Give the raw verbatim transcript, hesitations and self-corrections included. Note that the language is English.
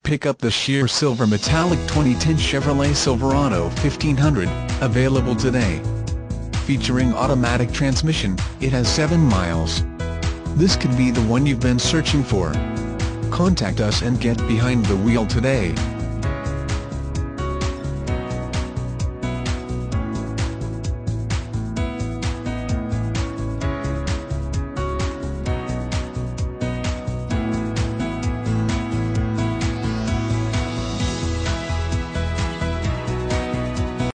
Pick up the sheer silver metallic twenty ten Chevrolet Silverado fifteen hundred, available today. Featuring automatic transmission, it has seven miles. This could be the one you've been searching for. Contact us and get behind the wheel today.